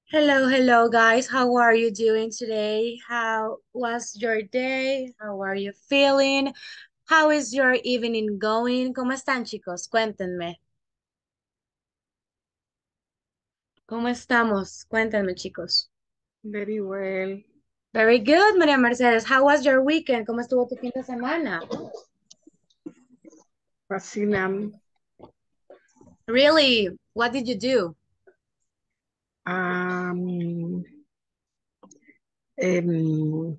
Hello, hello, guys. How are you doing today? How was your day? How are you feeling? How is your evening going? ¿Cómo están, chicos? Cuéntenme. ¿Cómo estamos? Cuéntenme, chicos. Very well. Very good, María Mercedes. How was your weekend? ¿Cómo estuvo tu fin de semana? Fascinante. Really? What did you do? Um, um,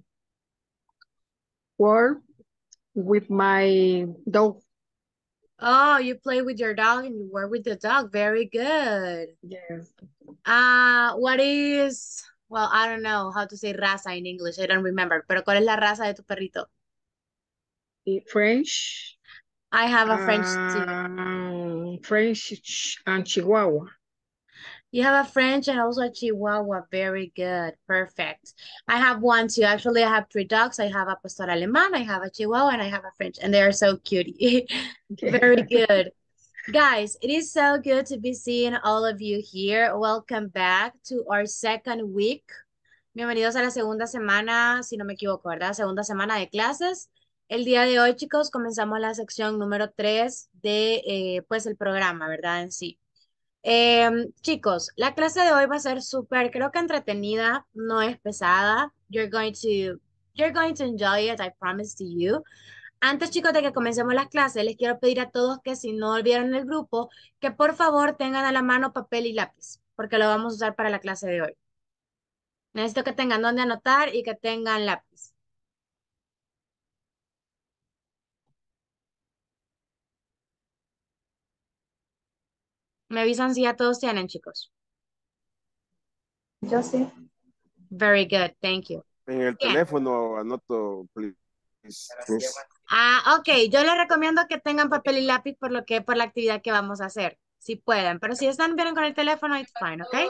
work with my dog. Oh, you play with your dog and you work with the dog. Very good. Yes. What is, well, I don't know how to say raza in English. I don't remember. Pero ¿cuál es la raza de tu perrito? French. I have a French too. French and Chihuahua. You have a French and also a Chihuahua. Very good. Perfect. I have one too. Actually, I have three dogs. I have a Pastor Alemán, I have a Chihuahua, and I have a French, and they are so cute. Very good. Guys, it is so good to be seeing all of you here. Welcome back to our second week. Bienvenidos a la segunda semana, si no me equivoco, ¿verdad? Segunda semana de clases. El día de hoy, chicos, comenzamos la sección número 3 de, pues, el programa, ¿verdad? En sí. Chicos, la clase de hoy va a ser súper, creo que entretenida, no es pesada. You're going to enjoy it, I promise to you. Antes, chicos, de que comencemos las clases, les quiero pedir a todos que si no olvidaron el grupo, que por favor tengan a la mano papel y lápiz, porque lo vamos a usar para la clase de hoy. Necesito que tengan donde anotar y que tengan lápiz. Me avisan si ya todos tienen, chicos. Yo sí. Very good, thank you. En el Bien. teléfono anoto, please. Miss. Ok, yo les recomiendo que tengan papel y lápiz por la actividad que vamos a hacer, si pueden, pero si están bien con el teléfono, it's fine, ¿ok?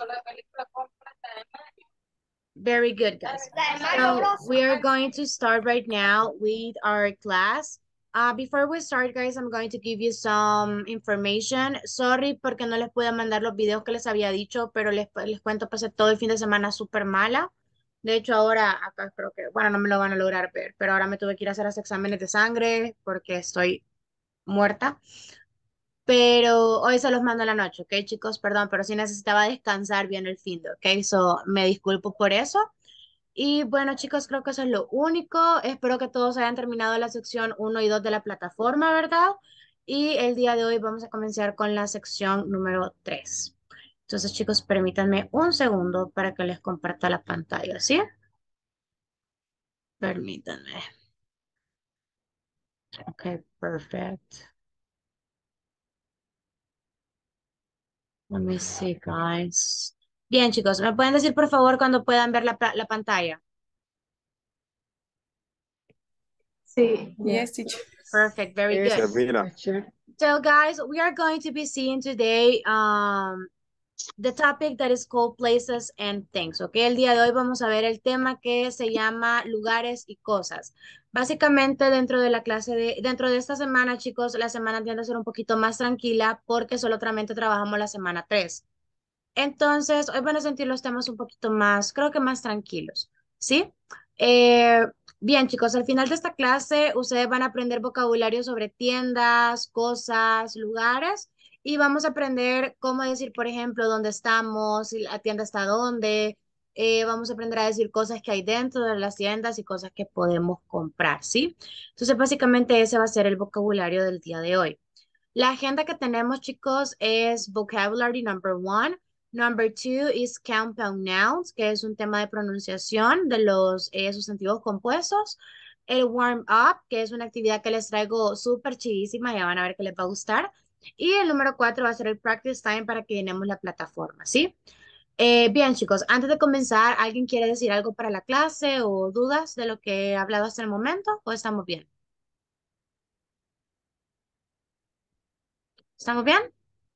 Very good, guys. So we are going to start right now with our class. Before we start, guys, I'm going to give you some information. Sorry porque no les pude mandar los videos que les había dicho, pero les cuento, pasé todo el fin de semana súper mala. De hecho, ahora acá creo que, bueno, no me lo van a lograr ver, pero ahora me tuve que ir a hacer los exámenes de sangre porque estoy muerta. Pero hoy se los mando en la noche, ¿ok, chicos? Perdón, pero sí necesitaba descansar bien el fin de, ¿ok? So, me disculpo por eso. Y bueno, chicos, creo que eso es lo único. Espero que todos hayan terminado la sección uno y 2 de la plataforma, ¿verdad? Y el día de hoy vamos a comenzar con la sección número 3. Entonces, chicos, permítanme un segundo para que les comparta la pantalla, ¿sí? Permítanme. Ok, perfect. Let me see, guys. Bien, chicos, ¿me pueden decir por favor cuando puedan ver la pantalla? Sí. Yes, teacher. Perfect, very good. Se Yes. mira. So, guys, we are going to be seeing today the topic that is called places and things, ¿ok? El día de hoy vamos a ver el tema que se llama lugares y cosas. Básicamente, dentro de esta semana, chicos, la semana tiende a ser un poquito más tranquila porque solamente trabajamos la semana 3. Entonces, hoy van a sentir los temas un poquito más, creo que más tranquilos, ¿sí? Eh, bien, chicos, al final de esta clase, ustedes van a aprender vocabulario sobre tiendas, cosas, lugares, y vamos a aprender cómo decir, por ejemplo, dónde estamos, si la tienda está dónde. Vamos a aprender a decir cosas que hay dentro de las tiendas y cosas que podemos comprar, ¿sí? Entonces, básicamente ese va a ser el vocabulario del día de hoy. La agenda que tenemos, chicos, es vocabulary number one. Number two is compound nouns, que es un tema de pronunciación de los sustantivos compuestos. El warm up, que es una actividad que les traigo súper chidísima, ya van a ver que les va a gustar. Y el número 4 va a ser el practice time para que llenemos la plataforma, ¿sí? Bien, chicos, antes de comenzar, ¿alguien quiere decir algo para la clase o dudas de lo que he hablado hasta el momento? ¿O estamos bien? ¿Estamos bien?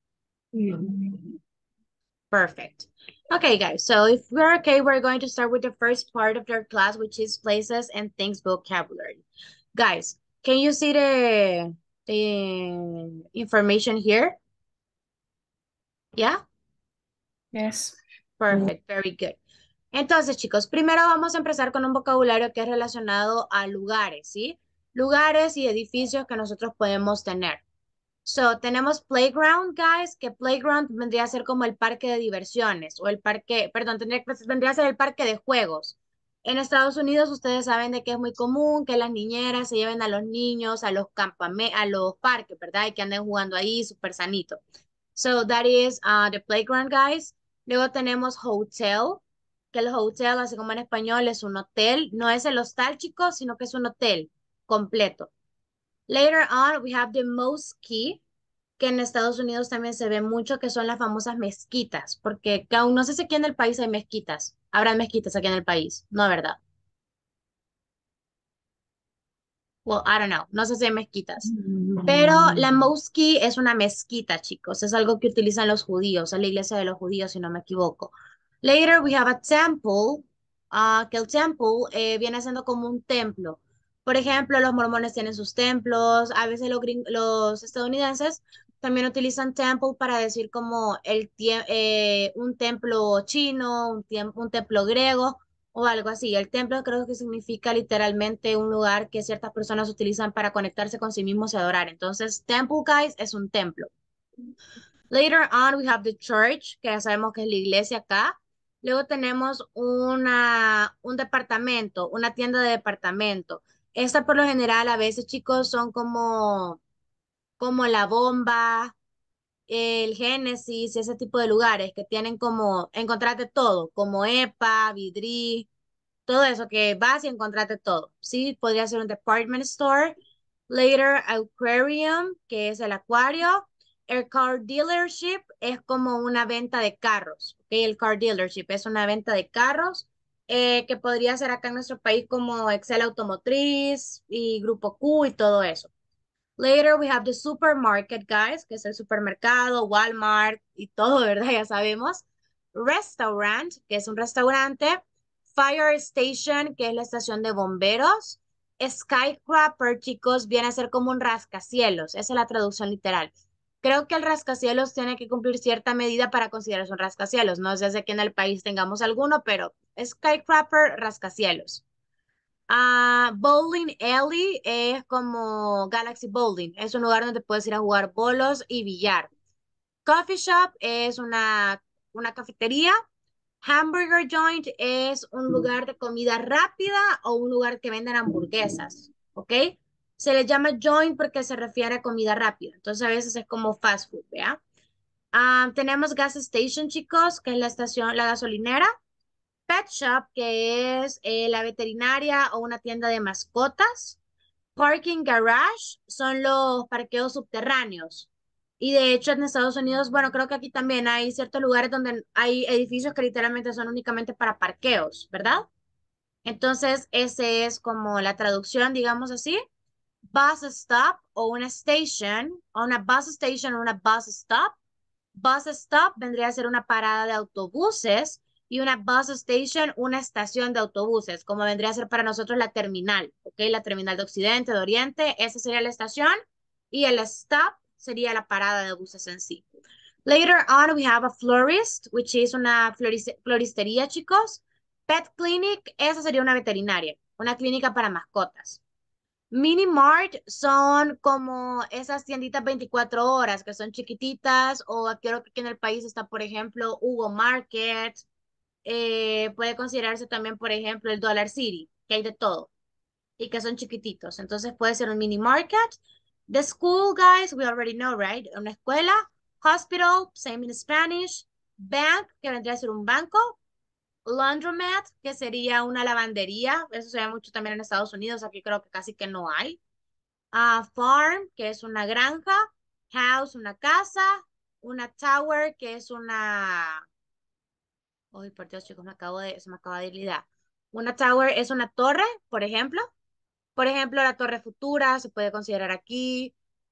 Perfect. Okay, guys. So if we're okay, we're going to start with the first part of your class, which is places and things vocabulary. Guys, can you see the information here? Yeah? Yes. Perfect, very good. Entonces, chicos, primero vamos a empezar con un vocabulario que es relacionado a lugares, ¿sí? Lugares y edificios que nosotros podemos tener. So, tenemos playground, guys, que playground vendría a ser como el parque de diversiones o el parque, perdón, vendría a ser el parque de juegos. En Estados Unidos ustedes saben de que es muy común que las niñeras se lleven a los niños a los a los parques, ¿verdad? Y que anden jugando ahí súper sanito. So, that is the playground, guys. Luego tenemos hotel, que el hotel, así como en español, es un hotel. No es el hostal, chicos, sino que es un hotel completo. Later on, we have the mosque, que en Estados Unidos también se ve mucho, que son las famosas mezquitas, porque aún no sé si aquí en el país hay mezquitas. ¿Habrá mezquitas aquí en el país? No, ¿verdad? Well, I don't know. No sé si hay mezquitas. Pero la mosque es una mezquita, chicos. Es algo que utilizan los judíos, es la iglesia de los judíos, si no me equivoco. Later we have a temple, que el temple viene siendo como un templo. Por ejemplo, los mormones tienen sus templos. A veces los estadounidenses también utilizan temple para decir como un templo chino, un templo griego o algo así. El templo creo que significa literalmente un lugar que ciertas personas utilizan para conectarse con sí mismos y adorar. Entonces, temple, guys, es un templo. Later on, we have the church, que ya sabemos que es la iglesia acá. Luego tenemos un departamento, una tienda de departamento. Esta por lo general a veces, chicos, son como la Bomba, el Génesis, ese tipo de lugares que tienen como, encontrarte todo, como EPA, Vidri, todo eso que vas y encontrarte todo. Sí, podría ser un department store. Later, aquarium, que es el acuario. El car dealership es como una venta de carros. ¿Ok? El car dealership es una venta de carros que podría ser acá en nuestro país como Excel Automotriz y Grupo Q y todo eso. Later, we have the supermarket, guys, que es el supermercado, Walmart y todo, ¿verdad? Ya sabemos. Restaurant, que es un restaurante. Fire station, que es la estación de bomberos. Skyscraper, chicos, viene a ser como un rascacielos. Esa es la traducción literal. Creo que el rascacielos tiene que cumplir cierta medida para considerarse un rascacielos. No sé si aquí en el país tengamos alguno, pero skyscraper, rascacielos. Bowling Alley es como Galaxy Bowling. Es un lugar donde puedes ir a jugar bolos y billar. Coffee Shop es una cafetería. Hamburger Joint es un lugar de comida rápida o un lugar que venden hamburguesas, ¿ok? Se le llama joint porque se refiere a comida rápida. Entonces a veces es como fast food, ¿vea? Tenemos gas station, chicos, que es la estación, la gasolinera. Pet shop, que es la veterinaria o una tienda de mascotas. Parking garage son los parqueos subterráneos. Y de hecho en Estados Unidos, bueno, creo que aquí también hay ciertos lugares donde hay edificios que literalmente son únicamente para parqueos, ¿verdad? Entonces, ese es como la traducción, digamos así. Bus stop o una station, o una bus station o una bus stop. Bus stop vendría a ser una parada de autobuses y una bus station, una estación de autobuses, como vendría a ser para nosotros la terminal, ¿ok? La terminal de Occidente, de Oriente, esa sería la estación y el stop sería la parada de buses en sí. Later on, we have a florist, which is una floristería, chicos. Pet clinic, esa sería una veterinaria, una clínica para mascotas. Mini Mart son como esas tienditas 24 horas que son chiquititas o creo que aquí en el país está, por ejemplo, Hugo Market. Puede considerarse también, por ejemplo, el Dollar City, que hay de todo y que son chiquititos. Entonces puede ser un mini market. The school, guys, we already know, right? Una escuela. Hospital, same in Spanish. Bank, que vendría a ser un banco. Laundromat, que sería una lavandería. Eso se ve mucho también en Estados Unidos. Aquí creo que casi que no hay. Farm, que es una granja. House, una casa. Una tower, que es una... Ay, por Dios, chicos, se me acaba de ir la idea. Una tower es una torre, por ejemplo. Por ejemplo, la Torre Futura se puede considerar aquí.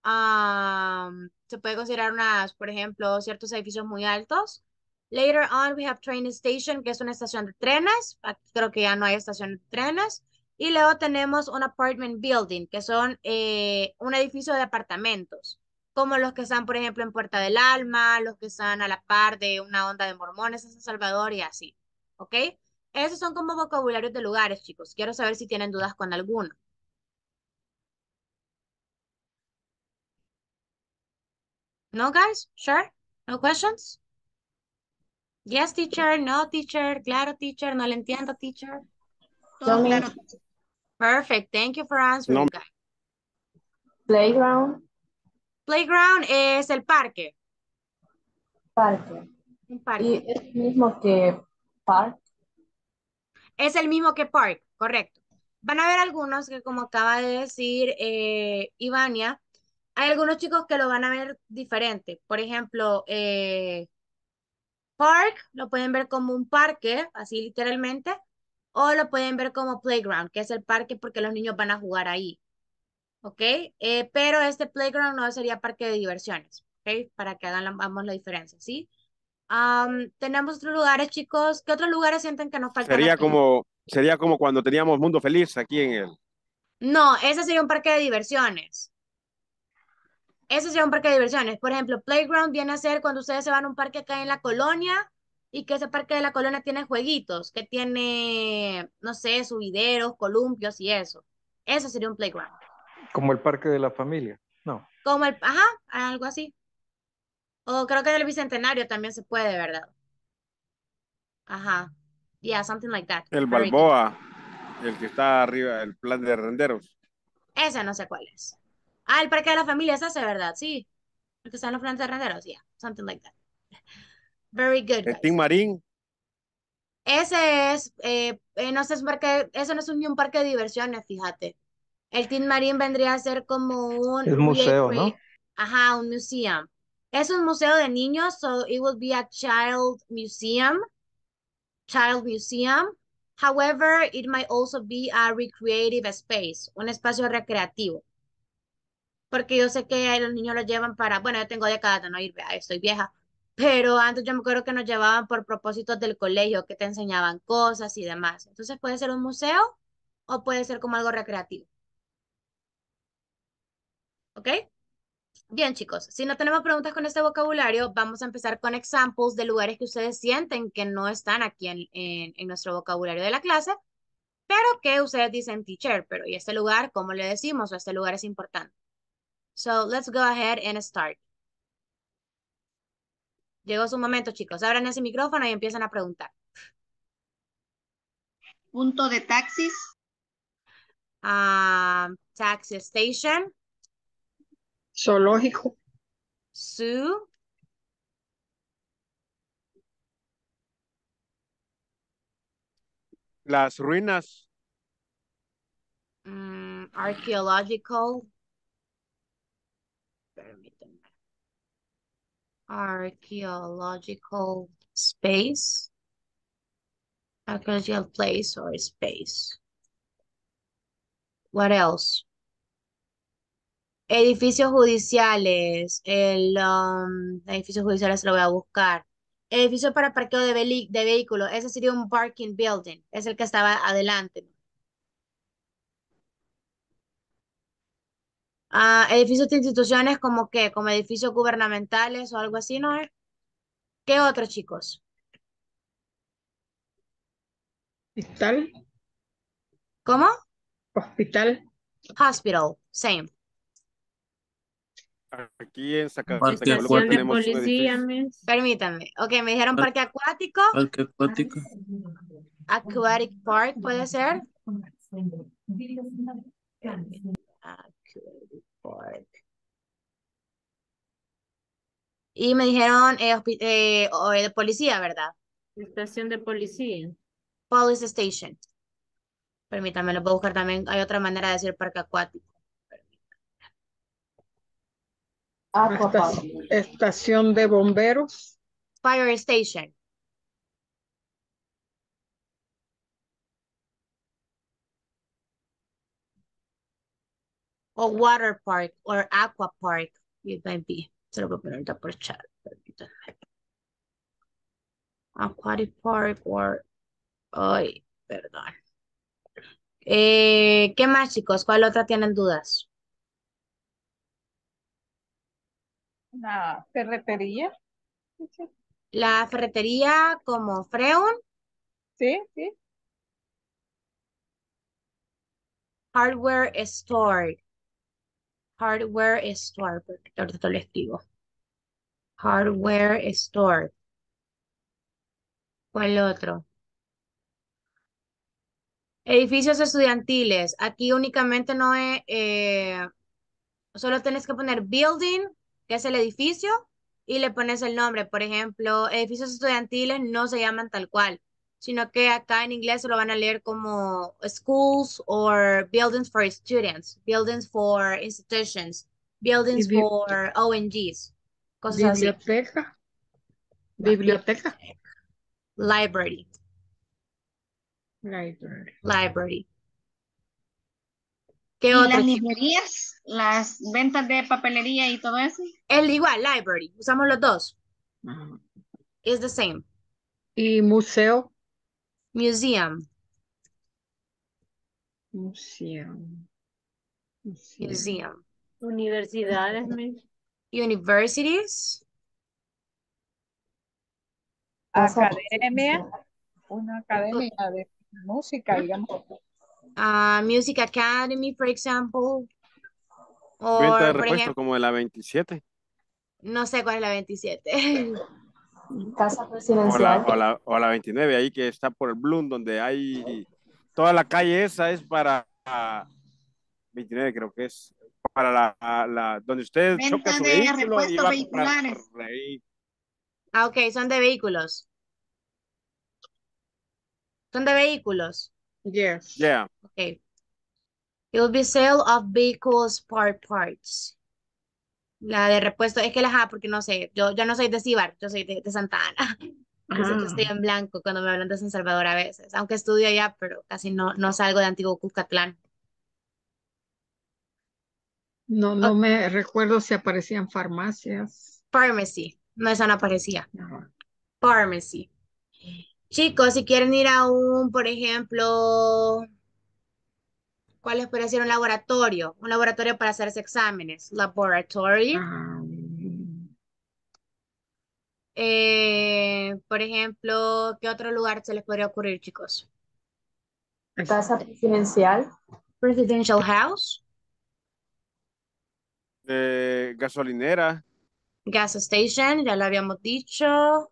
Se puede considerar por ejemplo, ciertos edificios muy altos. Later on, we have train station, que es una estación de trenes. Aquí creo que ya no hay estación de trenes. Y luego tenemos un apartment building, que son un edificio de apartamentos. como los que están, por ejemplo, en Puerta del Alma, los que están a la par de una onda de mormones en San Salvador y así, ¿ok? Esos son como vocabularios de lugares, chicos. Quiero saber si tienen dudas con alguno. ¿No, guys? Sure? No questions? Yes, teacher. No, teacher. Claro, teacher. No le entiendo, teacher. Todo No, claro. Perfect. Thank you for No, answering, guys. playground, Playground es el parque. parque. Un Y parque. es el mismo que park. Es el mismo que park, correcto. Van a ver algunos que, como acaba de decir Ivania, hay algunos chicos que lo van a ver diferente. Por ejemplo, park lo pueden ver como un parque, así literalmente, o lo pueden ver como playground, que es el parque porque los niños van a jugar ahí. ¿Ok? Pero este playground no sería parque de diversiones, ¿ok? Para que hagan vamos la diferencia, ¿sí? Tenemos otros lugares, chicos. ¿Qué otros lugares sienten que nos faltan aquí? sería como cuando teníamos Mundo Feliz aquí en el. No, ese sería un parque de diversiones. Ese sería un parque de diversiones. Por ejemplo, playground viene a ser cuando ustedes se van a un parque acá en la colonia y que ese parque de la colonia tiene jueguitos, que tiene, no sé, subideros, columpios y eso. Eso sería un playground. Como el parque de la familia. No. Como el, ajá, algo así. O creo que del Bicentenario también se puede, ¿verdad? Ajá. Yeah, something like that. El Very good. Balboa, el que está arriba, el plan de renderos. Ese no sé cuál es. Ah, el parque de la familia es ese, ¿verdad? Sí. El que está en los planes terrenos. Yeah, something like that. Very good, El Team guys. Marín, Ese es, no sé, es un parque, eso no es ni un parque de diversiones, fíjate. El Tin Marín vendría a ser como un Es museo, ¿no? ajá, un museum. Es un museo de niños, so it will be a child museum. However, it might also be a recreative space, un espacio recreativo. Porque yo sé que los niños los llevan para, bueno, yo tengo décadas de no ir, vea, estoy vieja, pero antes yo me acuerdo que nos llevaban por propósitos del colegio, que te enseñaban cosas y demás. Entonces puede ser un museo o puede ser como algo recreativo, ¿ok? Bien, chicos, si no tenemos preguntas con este vocabulario, vamos a empezar con examples de lugares que ustedes sienten que no están aquí en nuestro vocabulario de la clase, pero que ustedes dicen teacher, pero ¿y este lugar cómo le decimos? O este lugar es importante. So, let's go ahead and start. Llegó su momento, chicos. Abran ese micrófono y empiezan a preguntar. Punto de taxis, Taxi station, Zoológico. zoo, las ruinas, archaeological, permítanme, archaeological space, archaeological place or space. What else? Edificios judiciales, edificios judiciales lo voy a buscar. Edificio para parqueo de vehículos, ese sería un parking building, es el que estaba adelante. Edificios de instituciones como qué, como edificios gubernamentales o algo así, ¿no? ¿Qué otros, chicos? Hospital. ¿Cómo? Hospital. Hospital, same. aquí en Parque Zacatecoluca Estación de tenemos un policía, edificio. miss. Permítanme. Ok, me dijeron parque acuático. parque acuático. Aquatic Park puede ser. Aquatic Park. Y me dijeron de policía, ¿verdad? Estación de policía. Police Station. Permítanme, lo puedo buscar también. Hay otra manera de decir parque acuático. Aquapark. Estación de bomberos. Fire Station. O Water Park o Aqua Park. It might be. Se lo voy a poner ahorita por chat. Permítanme. Aquatic Park or... Ay, perdón. ¿Qué más, chicos? ¿Cuál otra tienen dudas? Una ferretería. Sí, La ferretería como Freun, sí, sí. hardware store. Hardware store, porque ahorita te lo escribo. Hardware store. ¿Cuál otro? Edificios estudiantiles. Aquí únicamente no es, solo tienes que poner building, que es el edificio, y le pones el nombre. Por ejemplo, edificios estudiantiles no se llaman tal cual, sino que acá en inglés se lo van a leer como schools or buildings for students, buildings for institutions, Y buildings for ONGs, cosas así. biblioteca. No, Biblioteca. library, Library. library. ¿Qué ¿Y otro, las chicos? librerías? ¿Las ventas de papelería y todo eso? El igual, library. Usamos los dos. Ajá. It's the same. Y museo. Museum, Museo. Museo. museum. Universidades, Universities, Casa Academia. presidencial. Una academia de música, digamos. Music Academy, for example. Venta de Or, por repuesto ejemplo, como de la 27. no sé cuál es la 27. Casa O la, presidencial. o la, o la 29, ahí que está por el Bloom, donde hay toda la calle esa es para 29, creo que es para donde usted choca Venta su de vehículo y repuestos va a comprar vehiculares. ahí. Ah, ok, son de vehículos. Son de vehículos. Yes. Yeah. Ok. It will be sale of vehicles part parts. La de repuesto, es que la A, porque no sé, yo no soy de Cibar, yo soy de Santa Ana. Entonces yo estoy Ah, en blanco cuando me hablan de San Salvador a veces, aunque estudio allá, pero casi no salgo de Antiguo Cuscatlán. no Ok, me recuerdo si aparecían farmacias. pharmacy, no, esa no aparecía. Ajá. Pharmacy. Chicos, si quieren ir a un, por ejemplo, ¿cuál les puede decir? Un laboratorio para hacerse exámenes. Laboratory. Ah, Por ejemplo, ¿qué otro lugar se les podría ocurrir, chicos? Casa presidencial. Presidential House, Gasolinera, Gas Station, ya lo habíamos dicho.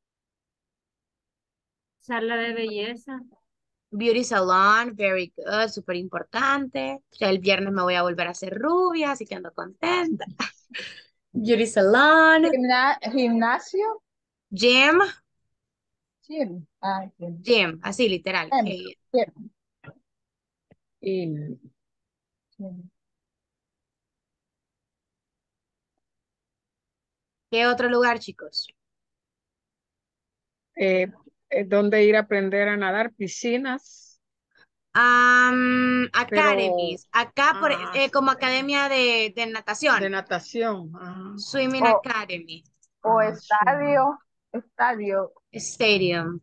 sala de belleza. Beauty Salon, very good, súper importante. Ya el viernes me voy a volver a hacer rubia, así que ando contenta. Beauty Salon, Gimnasio. gym, Gym. Ah, gym. gym, así literal. Gym. y Gym. ¿Qué otro lugar, chicos? eh, ¿dónde ir a aprender a nadar? Piscinas, pero Academies. Acá ah, como academia de de natación. natación. Ah, Swimming O, Academy. o sí. estadio. Estadio. Stadium.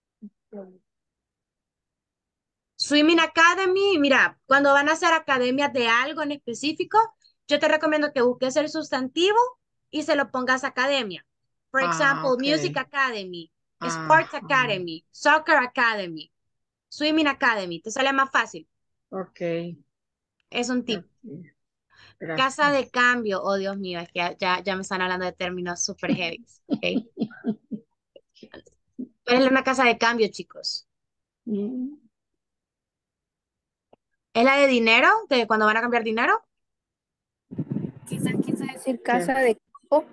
Swimming Academy, mira, cuando van a hacer academias de algo en específico, yo te recomiendo que busques el sustantivo y se lo pongas academia. Por Ah, ejemplo, ok. Music Academy, Sports Ajá. Academy, Soccer Academy, Swimming Academy. Te sale más fácil. Ok. Es un tip. Ok. Casa de Gracias. cambio, oh Dios mío, es que ya me están hablando de términos súper heavy, ¿ok? ¿Cuál es una casa de cambio, chicos? Mm, ¿Es la de dinero? ¿De cuando van a cambiar dinero? Quizás quiso decir ¿qué? casa de campo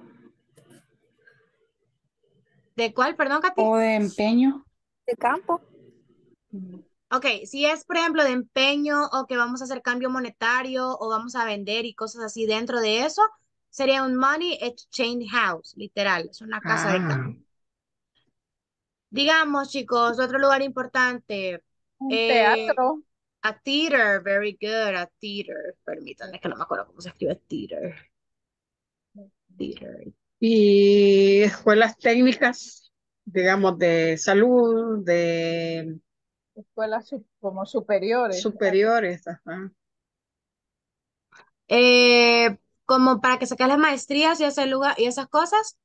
¿De cuál, perdón, Katy? o de empeño. De campo. Ok, si es, por ejemplo, de empeño o que vamos a hacer cambio monetario o vamos a vender y cosas así dentro de eso, sería un money exchange house, literal, es una casa de Ah, cambio. Digamos, chicos, otro lugar importante, Un eh, teatro. a theater, very good, a theater. Permítanme que no me acuerdo cómo se escribe theater. Theater. y escuelas técnicas, digamos, de salud, de Escuelas como superiores. superiores. Ajá. Eh, como para que saques las maestrías y ese lugar y esas cosas.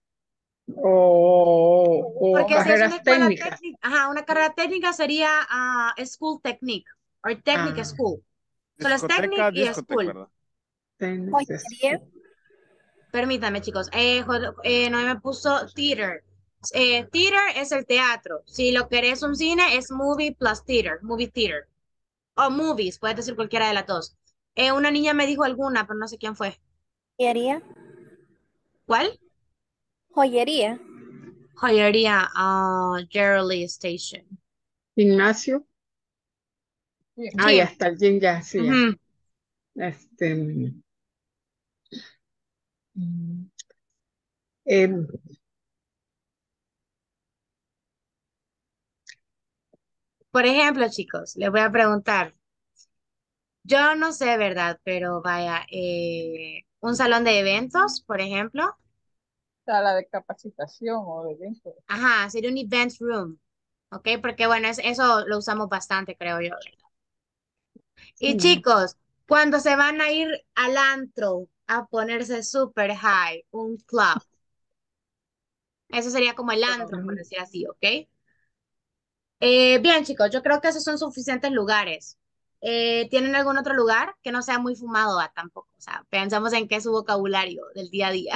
O Porque si es una carreras escuela técnicas. técnica, ajá, una carrera técnica sería School Technique o Technic Ah, School. Solo es Technic Discoteca, y discoteca, School. ¿verdad? técnicas. Joyería. Permítame, chicos. No me puso theater. Theater es el teatro. Si lo querés un cine, es movie plus theater. Movie theater. O movies, puedes decir cualquiera de las dos. Una niña me dijo alguna, pero no sé quién fue. Joyería. ¿Cuál? Joyería. Joyería, Geraldine Station. Gimnasio. Ah, ya Gym. está el gym, ya, sí, ya. Ujú. Este, mm, em, Por ejemplo, chicos, les voy a preguntar. Yo no sé, ¿verdad? Pero vaya, un salón de eventos, por ejemplo. Sala de capacitación o de eventos. Ajá, sería un event room. ¿Ok? Porque bueno, eso lo usamos bastante, creo yo. Y sí. chicos, cuando se van a ir al antro a ponerse super high, un club, eso sería como el antro, por decir así, ¿ok? Bien, chicos, yo creo que esos son suficientes lugares. ¿Tienen algún otro lugar que no sea muy fumado tampoco? O sea, pensamos en qué es su vocabulario del día a día.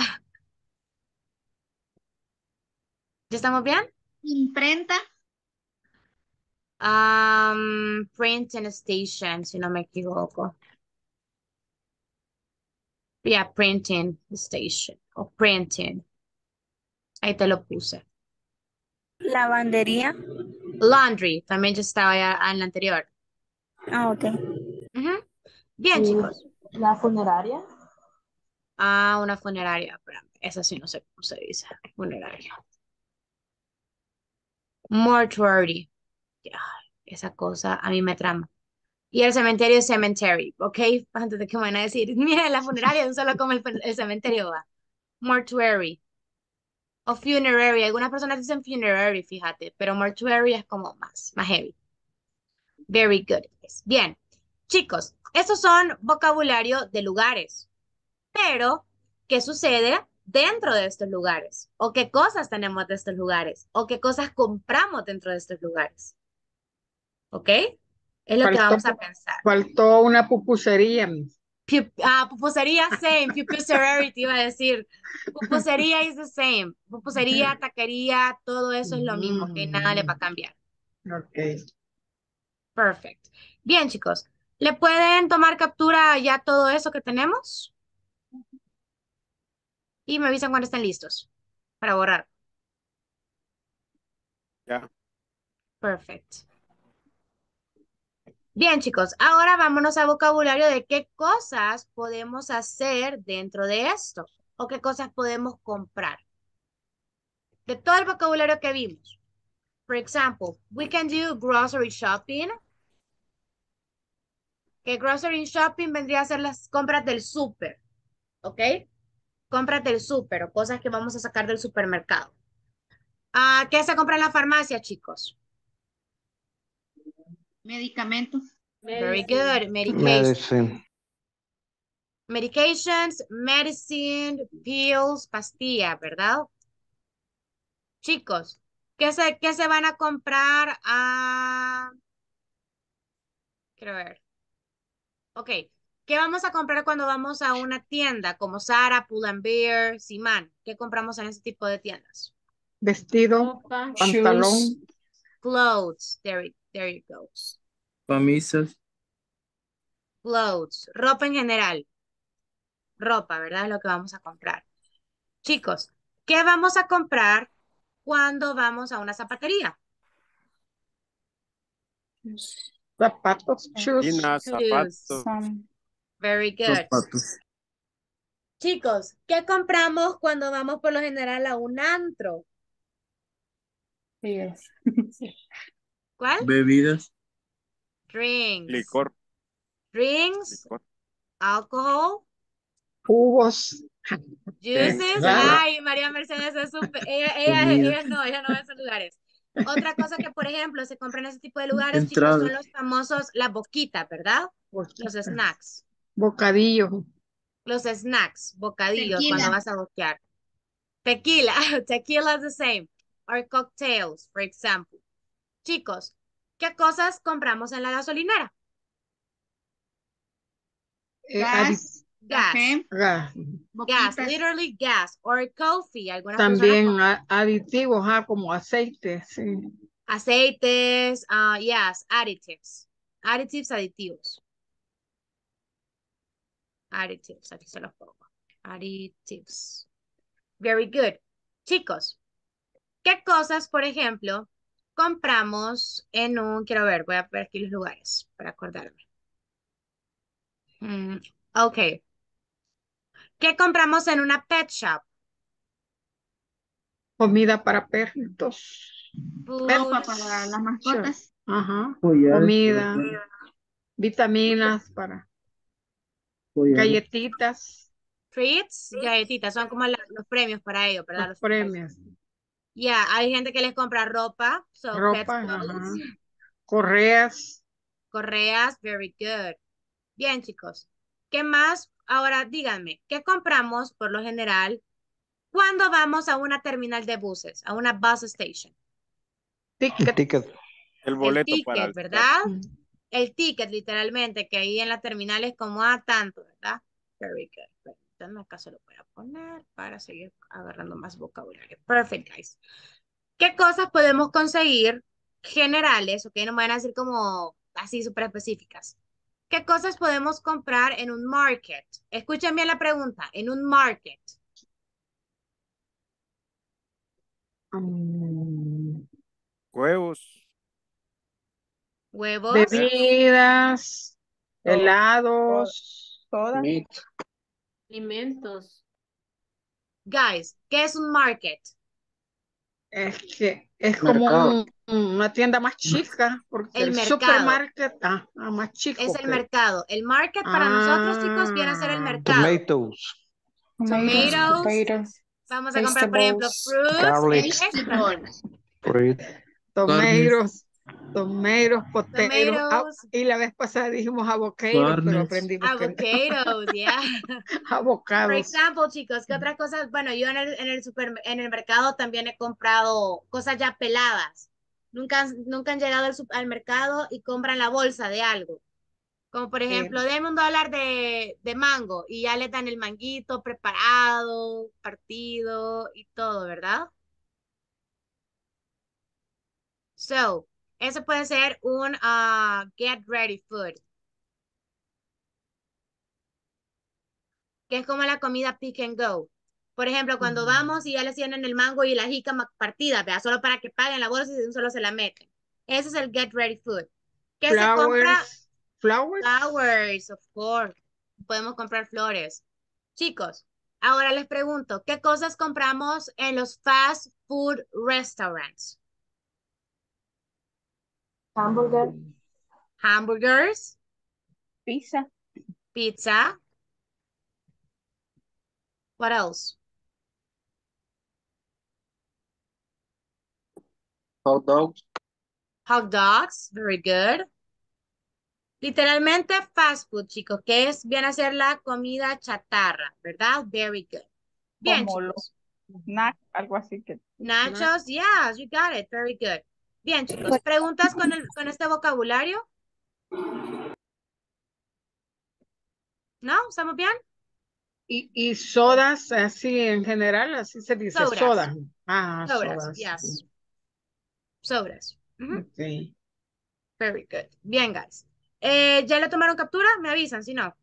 ¿Ya estamos bien? Imprenta, Printing station, si no me equivoco. Yeah, printing station o printing. Ahí te lo puse. Lavandería. Laundry, también ya estaba ya en la anterior. Ah, ok. Ujú. Bien, Y chicos. la funeraria. Una funeraria. Espérame, esa sí no sé cómo se dice. Funeraria. Mortuary. Ya, esa cosa a mí me trama. Y el cementerio es cemetery, ¿ok? Antes de que me van a decir, mira, la funeraria es solo como el cementerio va. Mortuary. O funerary. Algunas personas dicen funerary, fíjate, pero mortuary es como más heavy. Very good. Bien, chicos, estos son vocabulario de lugares. Pero, ¿qué sucede dentro de estos lugares? ¿O qué cosas tenemos de estos lugares? ¿O qué cosas compramos dentro de estos lugares? ¿Ok? Es lo que Faltó, vamos a pensar. faltó una pupusería. Pupusería, same. Pupusería, te iba a decir. Pupusería is the same. Pupusería, taquería, todo eso es lo mismo, que nada le va a cambiar. Ok. Perfect. Bien, chicos. ¿Le pueden tomar captura ya todo eso que tenemos? Y me avisan cuando estén listos para borrar. Ya. Perfect. Bien, chicos, ahora vámonos al vocabulario de qué cosas podemos hacer dentro de esto o qué cosas podemos comprar. De todo el vocabulario que vimos. For example, we can do grocery shopping. Que grocery shopping vendría a ser las compras del súper, ¿ok? Compras del súper o cosas que vamos a sacar del supermercado. ¿Qué se compra en la farmacia, chicos? medicamentos, Very Medicine. good. Medication. Medicine. Medications, medicine, pills, pastillas, ¿verdad? Chicos, qué se van a comprar quiero ver. Ok, ¿qué vamos a comprar cuando vamos a una tienda como Zara, Pull&Bear, Simán? ¿Qué compramos en ese tipo de tiendas? Vestido, Ropa. pantalón, Clothes. There you go. Camisas. Clothes. Ropa en general. Ropa, ¿verdad? Es lo que vamos a comprar. Chicos, ¿qué vamos a comprar cuando vamos a una zapatería? zapatos, shoes, Tinas, Shoes. zapatos. Very good. Zapatos. Chicos, ¿qué compramos cuando vamos por lo general a un antro? Yes. ¿Cuál? Bebidas. Drinks. Licor. Drinks, Licor. alcohol, jugos. juices. Claro. Ay, María Mercedes es súper. Comida. Ella no va a esos lugares. Otra cosa que, por ejemplo, se compra en ese tipo de lugares, chicos, son Entrada. los famosos, las boquitas, ¿verdad? Los snacks. Bocadillo. Los snacks, bocadillos, cuando Tequila. vas a boquear. Tequila, tequila is the same. Or cocktails, for example. Chicos, ¿qué cosas compramos en la gasolinera? Gas. Gas, Café. gas. gas, Boquitas. literally gas. Or coffee. Algunas También personas aditivos, como aceite, sí. aceites, yes, additives. Additives, aditivos. Additives, aquí se los pongo. Additives. Very good. Chicos, ¿qué cosas, por ejemplo, compramos en un, quiero ver, voy a ver aquí los lugares para acordarme. Ok. ¿Qué compramos en una pet shop? Comida para perritos. Ropa para las mascotas. Ajá. Collar, Comida, collar, vitaminas para collar. galletitas, Treats, galletitas, son como los premios para ellos, ¿verdad? los premios, Ya, hay gente que les compra ropa, so pet ropa, clothes, correas. correas, very good. Bien, chicos. ¿Qué más? Ahora díganme, ¿qué compramos por lo general cuando vamos a una terminal de buses, a una bus station? El ticket. El El boleto para ticket, el ¿verdad? El ticket, literalmente, que ahí en la terminal es como a tanto, ¿verdad? Very good. Permítanme, acá se lo voy a poner para seguir agarrando más vocabulario. Perfect, guys. ¿Qué cosas podemos conseguir generales? Ok, no me van a decir como así súper específicas. ¿Qué cosas podemos comprar en un market? Escuchen bien la pregunta. En un market. huevos, Huevos. Bebidas, Todo. helados. Todas. Meat. Alimentos. Guys, ¿qué es un market? Es que es como Mercado. una tienda más chica, porque El el mercado. supermarket, más chico. Es el que- mercado. El market para nosotros, chicos, viene a ser el mercado. Tomatoes. Tomatoes. Vamos a comprar, por ejemplo, fruits. Garlic. Vegetables. Fruit. Tomatoes, potatoes. Tomatoes. Y la vez pasada dijimos avocados, pero Carnes. aprendimos que Avocados, yeah. Por avocados. ejemplo, chicos, ¿qué otras cosas? Bueno, yo en el mercado también he comprado cosas ya peladas. Nunca han llegado al mercado y compran la bolsa de algo. Como por ejemplo, deme $1 de mango y ya le dan el manguito preparado, partido y todo, ¿verdad? So, eso puede ser un get ready food, que es como la comida pick and go. Por ejemplo, cuando vamos y ya les tienen el mango y la jícama partida, ¿vea? Solo para que paguen la bolsa y de un solo se la meten. Ese es el get ready food. ¿Qué se compra? Flowers. Flowers, of course. Podemos comprar flores. Chicos, ahora les pregunto, ¿qué cosas compramos en los fast food restaurants? Hamburger. Hamburgers, Pizza. pizza. What else? Hot dogs. Hot dogs, very good. Literalmente fast food, chicos, que viene a ser la comida chatarra, ¿verdad? Very good. Bien, Como chicos. los snacks, algo así que. Nachos, yes, you got it. Very good. Bien, chicos. ¿Preguntas con este vocabulario? ¿No? ¿Estamos bien? Y sodas, así en general, así se dice, Sodas. soda. Sodas, Sodas. yes. Sodas. Okay. Very good. Bien, guys. ¿Ya le tomaron captura? Me avisan, si no.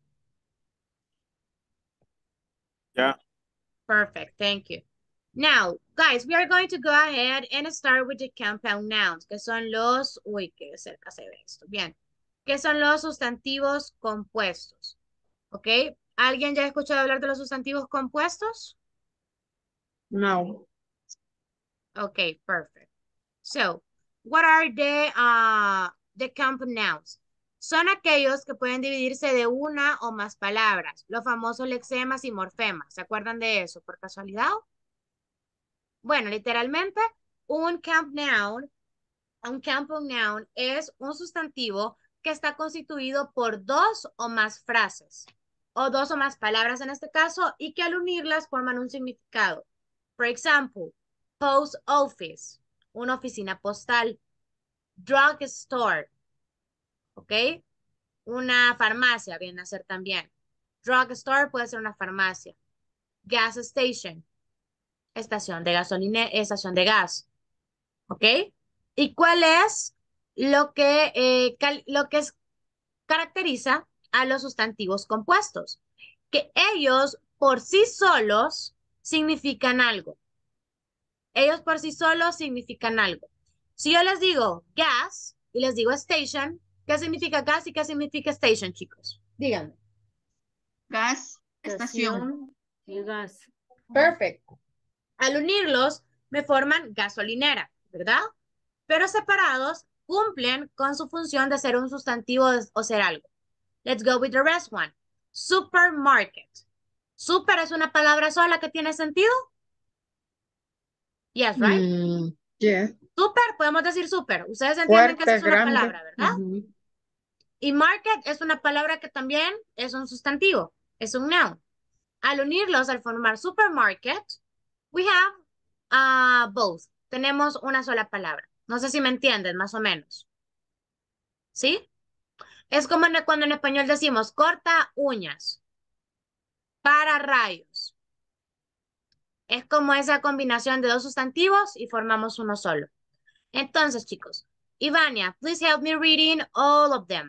ya. Perfect, thank you. Now, guys, we are going to go ahead and start with the compound nouns, que son los, uy, qué cerca se ve esto, bien, que son los sustantivos compuestos, ¿ok? ¿Alguien ya ha escuchado hablar de los sustantivos compuestos? No. Okay, perfect. So, what are the compound nouns? Son aquellos que pueden dividirse de una o más palabras, los famosos lexemas y morfemas. ¿Se acuerdan de eso por casualidad? Bueno, literalmente, un compound noun es un sustantivo que está constituido por dos o más frases. o dos o más palabras en este caso, y que al unirlas forman un significado. For example, post office, una oficina postal. Drug store, ¿ok? Una farmacia viene a ser también. Drug store puede ser una farmacia. Gas station, estación de gasolina, estación de gas, ¿ok? ¿Y cuál es lo que caracteriza a los sustantivos compuestos? Que ellos por sí solos significan algo. Ellos por sí solos significan algo. Si yo les digo gas y les digo station, ¿qué significa gas y qué significa station, chicos? Díganme. Gas, estación. Y gas. Perfecto. Al unirlos, me forman gasolinera, ¿verdad? Pero separados, cumplen con su función de ser un sustantivo o ser algo. Let's go with the rest one. Supermarket. Super es una palabra sola que tiene sentido. Yes, right? Yes. Super, podemos decir super. Ustedes entienden que esa Fuerte, es una grande. palabra, ¿verdad? Y market es una palabra que también es un sustantivo, es un noun. Al unirlos, al formar supermarket, we have both. Tenemos una sola palabra. No sé si me entienden, más o menos. ¿Sí? Es como cuando en español decimos corta uñas, para rayos. Es como esa combinación de dos sustantivos y formamos uno solo. Entonces, chicos, Ivania, please help me reading all of them.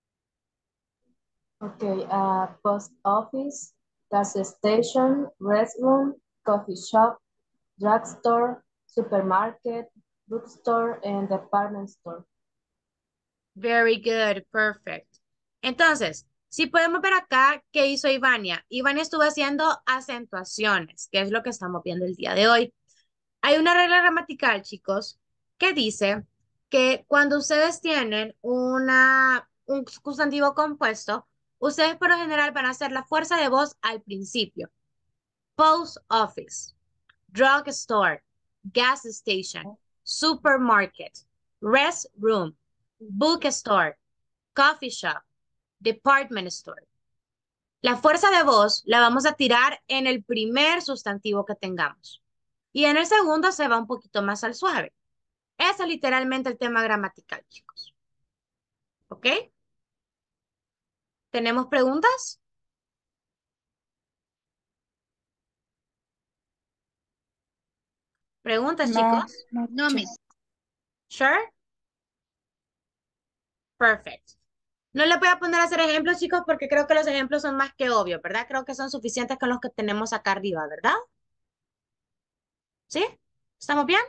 Okay, post office, gas station, restroom, coffee shop, drugstore, supermarket, bookstore, and department store. Very good, perfect. Entonces, si podemos ver acá, ¿qué hizo Ivania? Ivania estuvo haciendo acentuaciones, que es lo que estamos viendo el día de hoy. Hay una regla gramatical, chicos, que dice que cuando ustedes tienen un sustantivo compuesto, ustedes por lo general van a hacer la fuerza de voz al principio. Post office, drug store, gas station, supermarket, restroom, bookstore, coffee shop, department store. La fuerza de voz la vamos a tirar en el primer sustantivo que tengamos. Y en el segundo se va un poquito más al suave. Ese es literalmente el tema gramatical, chicos. ¿Ok? ¿Tenemos preguntas? ¿Preguntas, chicos? No, Miss. Sure? Perfect. No les voy a poner a hacer ejemplos, chicos, porque creo que los ejemplos son más que obvios, ¿verdad? Creo que son suficientes con los que tenemos acá arriba, ¿verdad? ¿Sí? ¿Estamos bien?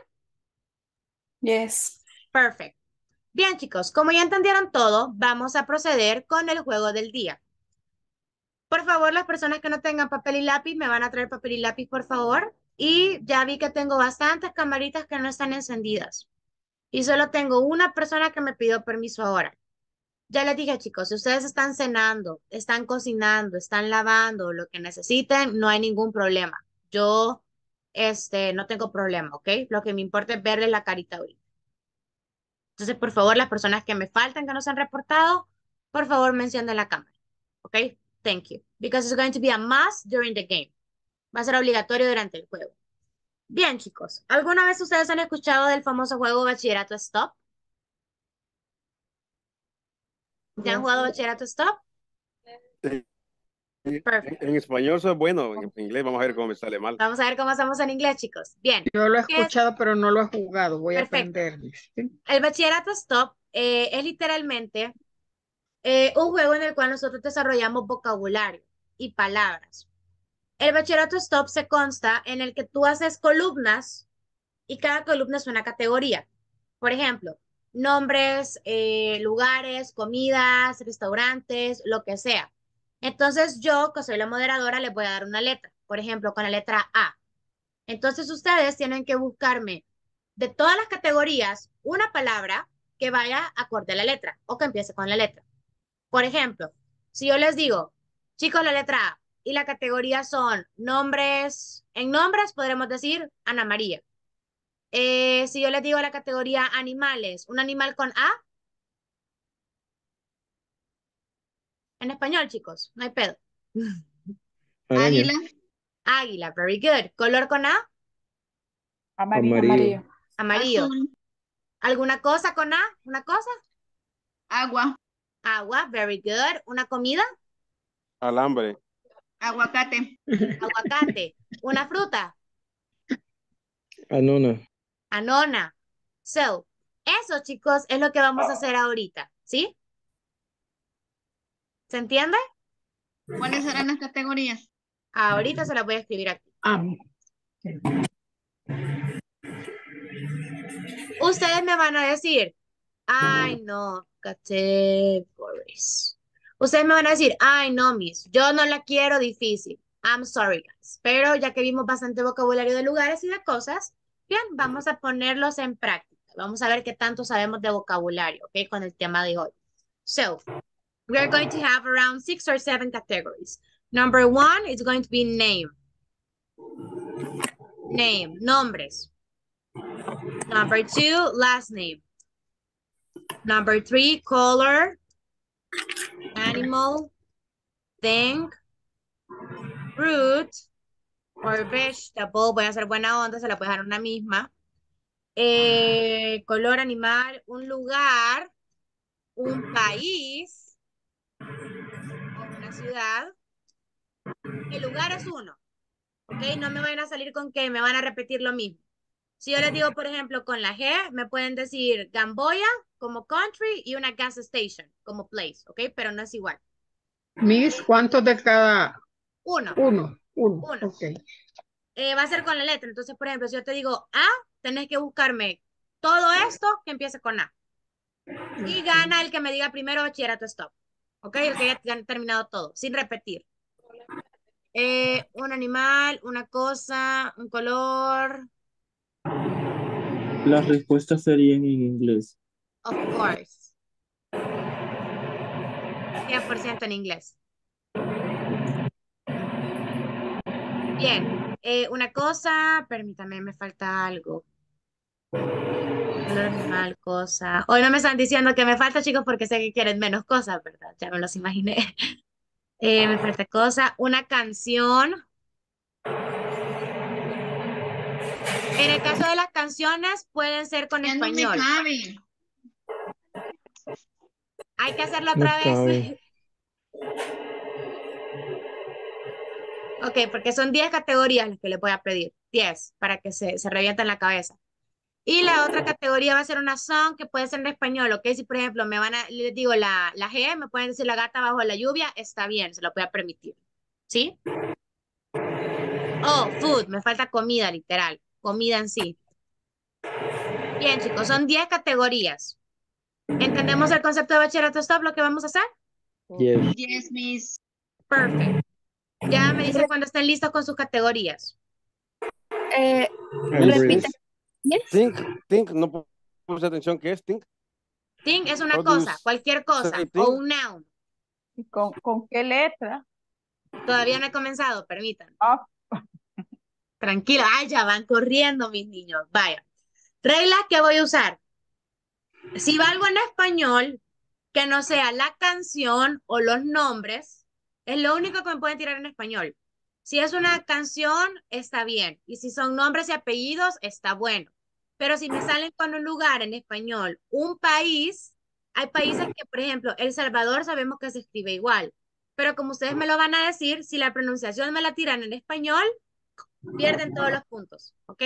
Yes. Perfect. Bien, chicos, como ya entendieron todo, vamos a proceder con el juego del día. Por favor, las personas que no tengan papel y lápiz, me van a traer papel y lápiz, por favor. Y ya vi que tengo bastantes camaritas que no están encendidas. Y solo tengo una persona que me pidió permiso ahora. Ya les dije, chicos, si ustedes están cenando, están cocinando, están lavando, lo que necesiten, no hay ningún problema. Yo, no tengo problema, ¿ok? Lo que me importa es verles la carita ahorita. Entonces, por favor, las personas que me faltan, que no se han reportado, por favor, mencionen la cámara, ¿ok? Thank you. Because it's going to be a must during the game. Va a ser obligatorio durante el juego. Bien, chicos, ¿alguna vez ustedes han escuchado del famoso juego Bachillerato Stop? ¿Ya han jugado Bachillerato Stop? Perfect. En español soy bueno, en inglés vamos a ver cómo me sale mal. Vamos a ver cómo hacemos en inglés, chicos. Bien. Yo lo he ¿Qué es? escuchado, pero no lo he jugado. Voy a Perfecto. aprender. ¿Sí? El Bachillerato Stop es literalmente un juego en el cual nosotros desarrollamos vocabulario y palabras. El Bachillerato Stop se consta en el que tú haces columnas y cada columna es una categoría. Por ejemplo, nombres, lugares, comidas, restaurantes, lo que sea. Entonces yo, que soy la moderadora, les voy a dar una letra. Por ejemplo, con la letra A. Entonces ustedes tienen que buscarme de todas las categorías una palabra que vaya acorde a la letra o que empiece con la letra. Por ejemplo, si yo les digo, chicos, la letra A y la categoría son nombres, en nombres podremos decir Ana María. Si yo les digo la categoría animales, un animal con A. En español, chicos, no hay pedo. Araña. Águila. Águila, very good. ¿Color con A? Amarillo. Amarillo. Amarillo. Azul. ¿Alguna cosa con A? ¿Una cosa? Agua. Agua, very good. ¿Una comida? Alambre. Aguacate. Aguacate. ¿Una fruta? Anona. Anona. So, eso, chicos, es lo que vamos a hacer ahorita, ¿sí? ¿Se entiende? ¿Cuáles serán las categorías? Ahorita se las voy a escribir aquí. Ustedes me van a decir, ay, no, categories. Ustedes me van a decir, ay, no, miss, yo no la quiero difícil. I'm sorry, guys. Pero ya que vimos bastante vocabulario de lugares y de cosas, bien, vamos a ponerlos en práctica. Vamos a ver qué tanto sabemos de vocabulario, ¿ok? Con el tema de hoy. So, we are going to have around 6 or 7 categories. Number 1 is going to be name. Name, nombres. Number 2, last name. Number 3, color, animal, thing, fruit, or vegetable. Voy a hacer buena onda, se la puedo dejar una misma. Color, animal, un lugar, un país, o una ciudad. El lugar es uno, ¿ok? No me vayan a salir con que me van a repetir lo mismo. Si yo les digo, por ejemplo, con la G, me pueden decir Gamboya como country y una gas station como place, ¿ok? Pero no es igual. Miss, ¿cuántos de cada Uno. uno? Uno. Uno. Ok. Va a ser con la letra. Entonces, por ejemplo, si yo te digo A, tenés que buscarme todo esto que empiece con A. Y gana el que me diga primero bachillerato stop. ¿Ok? El que haya terminado todo, sin repetir. Un animal, una cosa, un color. Las respuestas serían en inglés. Of course. 100% en inglés. Bien. Una cosa, permítame, me falta algo. Color, animal, cosa. Hoy no me están diciendo que me falta, chicos, porque sé que quieren menos cosas, ¿verdad? Ya me los imaginé. Me falta cosa. Una canción. En el caso de las canciones, pueden ser con Ya no me español. cabe. Hay que hacerlo No otra vez. cabe. Ok, porque son 10 categorías las que les voy a pedir. 10, para que se revienten la cabeza. Y la otra categoría va a ser una song que puede ser en español, ¿ok? Si, por ejemplo, les digo la G, me pueden decir la gata bajo la lluvia, está bien, se lo voy a permitir. ¿Sí? Oh, food, me falta comida, literal. Comida en sí. Bien, chicos, son 10 categorías. ¿Entendemos el concepto de bachillerato stop, lo que vamos a hacer? Yes. Yes, miss. Perfect. Ya me dicen cuando estén listos con sus categorías. I'm ready. Repite. Yes. Think, no puse atención, ¿qué es think? Thing es una How do you cosa, cualquier cosa, say o think? un noun. ¿Y con qué letra? Todavía no he comenzado, permítanme. Ah, Tranquilo, ay, ya van corriendo mis niños. Vaya. Reglas que voy a usar. Si va algo en español, que no sea la canción o los nombres, es lo único que me pueden tirar en español. Si es una canción, está bien. Y si son nombres y apellidos, está bueno. Pero si me salen con un lugar en español, un país, hay países que, por ejemplo, El Salvador sabemos que se escribe igual. Pero como ustedes me lo van a decir, si la pronunciación me la tiran en español, pierden todos los puntos, ¿ok?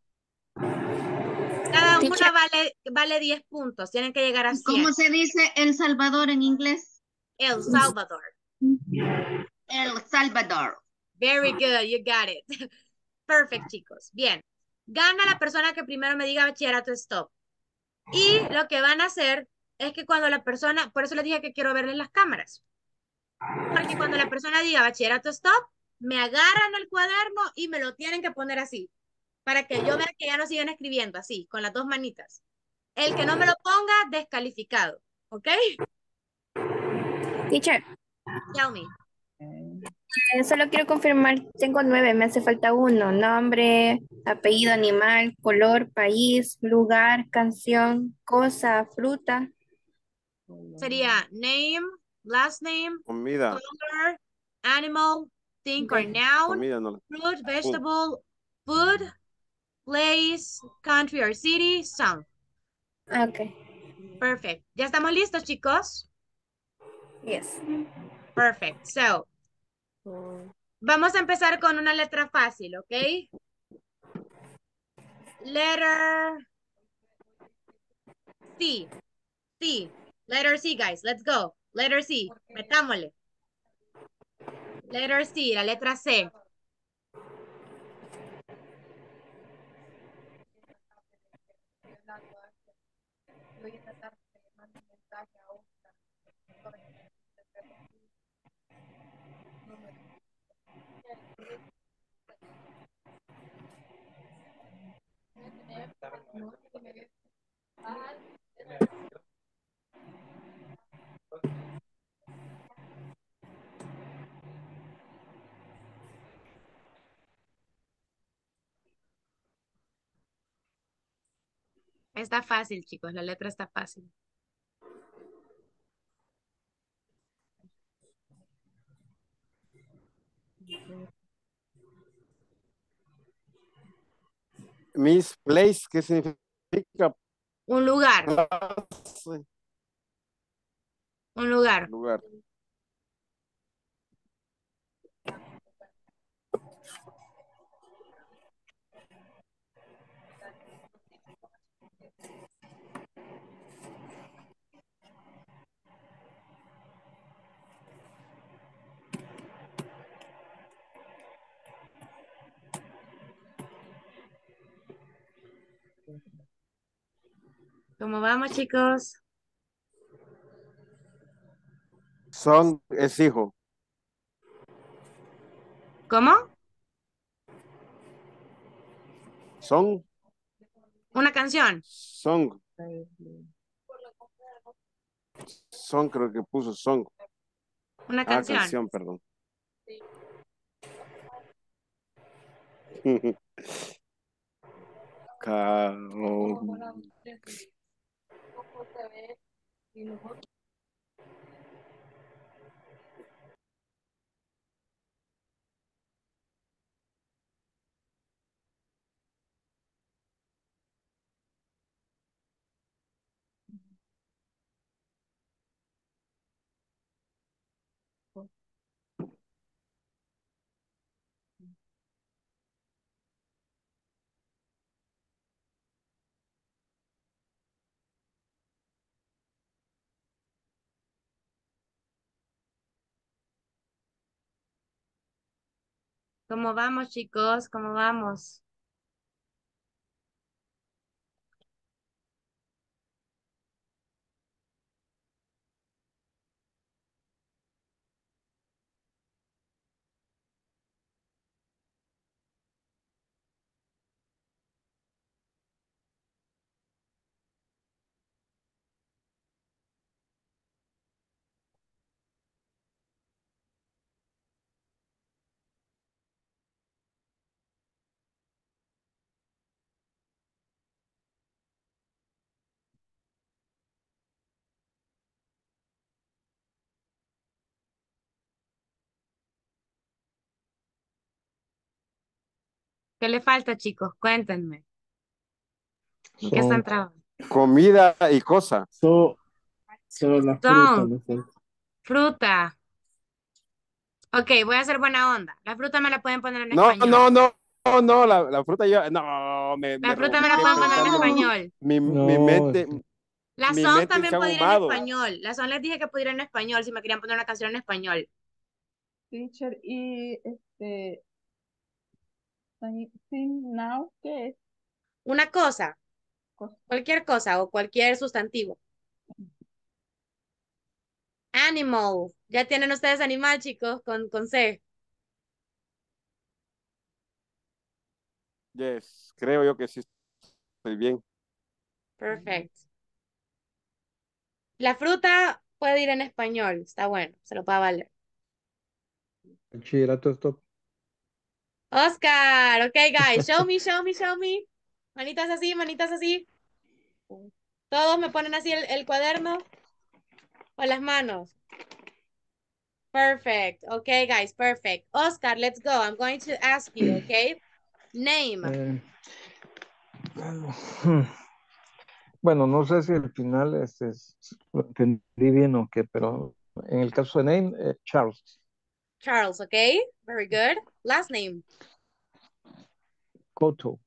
Cada uno Teacher, vale 10 puntos, tienen que llegar a 100. ¿Cómo se dice El Salvador en inglés? El Salvador. El Salvador. Very good, you got it. Perfect, chicos. Bien. Gana la persona que primero me diga bachillerato stop. Y lo que van a hacer es que cuando la persona, por eso les dije que quiero verles las cámaras. Porque cuando la persona diga bachillerato stop, me agarran el cuaderno y me lo tienen que poner así. Para que yo vea que ya no siguen escribiendo así, con las dos manitas. El que no me lo ponga, descalificado. ¿Ok? teacher, Tell me. solo quiero confirmar, tengo 9, me hace falta uno. Nombre, apellido, animal, color, país, lugar, canción, cosa, fruta. Sería name, last name, Comida. color, animal, thing or Ok. noun, Comida no. fruit, vegetable, food, place, country or city, song. Ok. Perfect. ¿Ya estamos listos, chicos? Yes. Perfect. So, vamos a empezar con una letra fácil, ¿ok? Letter C. C. Letter C, guys. Let's go. Letter C. Metámosle. Letter C, la letra C. Está fácil, chicos. La letra está fácil. Misplace, ¿qué significa? Un lugar. Place? Un lugar. Lugar. ¿Cómo vamos, chicos? Son es hijo. ¿Cómo? Son. Una canción. Son. Son, creo que puso son. Una canción. Canción, perdón. Ca- ¿Cómo vamos, chicos? ¿Cómo vamos? ¿Qué le falta, chicos? Cuéntenme. ¿En qué están Son, trabajando? Comida y cosa. solo la fruta Son me falta. fruta. Ok, voy a hacer buena onda. La fruta me la pueden poner en No, español. no, no, no, no, la fruta yo, no, La me fruta me la revolqué pueden poner en pensando, español. mi No, mente, La mi song mente también se ha puede ir en ahumado. español. La song les dije que pudiera ir en español si me querían poner una canción en español. Teacher, y sing now, ¿qué es? Una cosa, Cosa. cualquier cosa o cualquier sustantivo. Animal. Ya tienen ustedes animal, chicos, con C. Yes, creo yo que sí estoy bien. Perfect. La fruta puede ir en español. Está bueno, se lo puedo valer. Bachillerato, stop. Oscar, ok, guys. Show me, show me, show me. Manitas así, manitas así. Todos me ponen así el cuaderno o las manos. Perfect. Okay, guys, perfect. Oscar, let's go. I'm going to ask you, okay? Name. Hmm. Bueno, no sé si al final lo entendí bien o qué, pero en el caso de name, Charles. Charles, okay? Very good. Last name. Coto.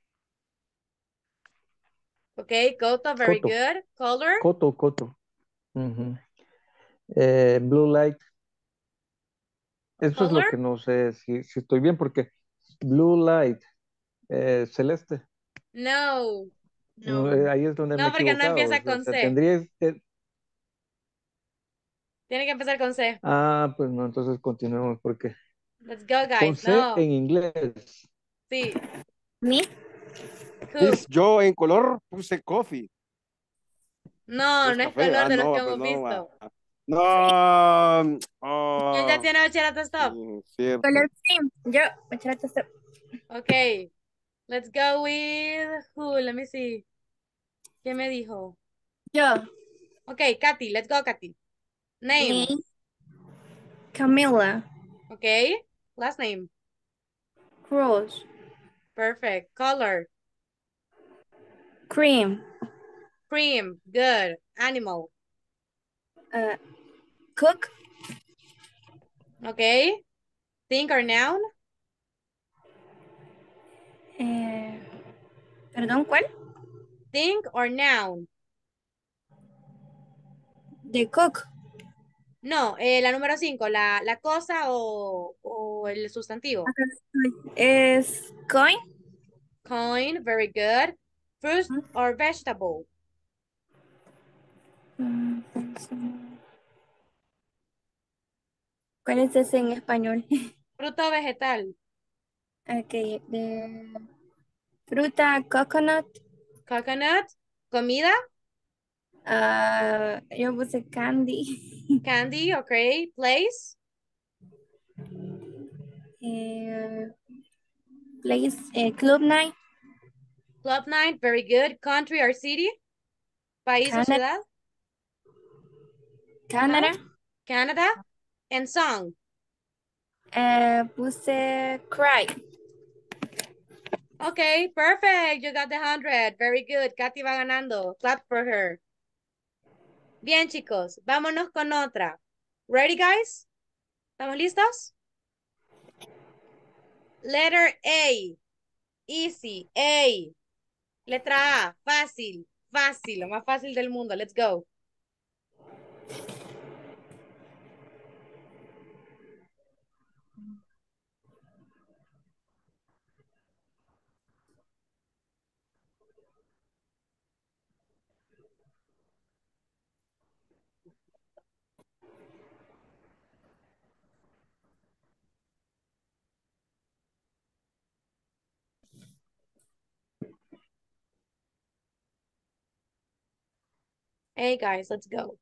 Okay, Coto, very Coto. good. Color. Coto. Ujú. Blue light. Eso es lo Color. que no sé si estoy bien, porque blue light, celeste. No. Ahí es donde me he No, porque no equivocado. empieza O con sea, C. tendría. Tiene que empezar con C. Pues no, entonces continuemos, porque Let's go, con guys. C No. en inglés. Sí. ¿Me? Who? Yo en color puse coffee. No, Es no es café. color de los que No, pues hemos no. visto. No. ¿Quién ya Oh, tiene bachillerato stop? cierto. Color cream. Yo, bachillerato stop. Okay. Let's go with who? Let me see. ¿Quién me dijo? Yo. Okay, Katy. Let's go, Katy. Name. Name. Camila. Okay. Last name. Cruz. Perfect. Color. Cream. Cream. Good. Animal. Cook. Okay. Think or noun. Perdón, ¿cuál? Think or noun. De cook. No, la número 5, la cosa o el sustantivo. Es coin. Coin, very good. Fruit or vegetable. ¿Cuál es ese en español? Fruto o vegetal. Ok, de fruta, coconut. Coconut. Comida. Yo puse candy. Candy, okay. Place. Place, club night. Club night, very good. Country or city. País o Canada. ciudad. Canada. Canada. And song. Puse cry. Okay, perfect. You got the 100. Very good. Katy va ganando. Clap for her. Bien, chicos. Vámonos con otra. Ready, guys? ¿Estamos listos? Letter A. Easy. A. Letra A. Fácil. Fácil. Lo más fácil del mundo. Let's go. Hey, guys. Let's go.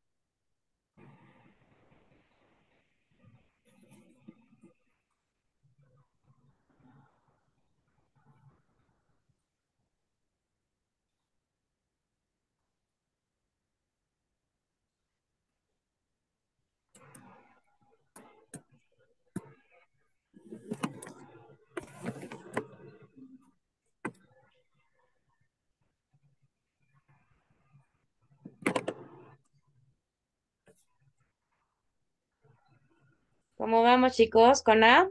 ¿Cómo vamos, chicos? ¿Con A?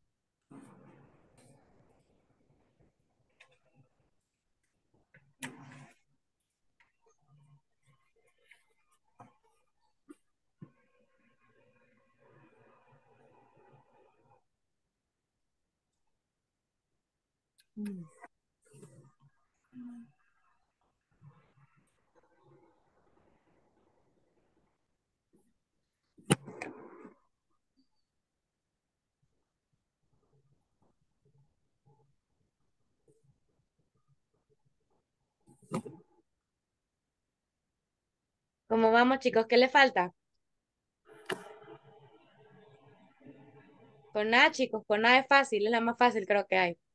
¿Cómo vamos, chicos? ¿Qué le falta? Con A, chicos. Con A es fácil. Es la más fácil, creo que hay.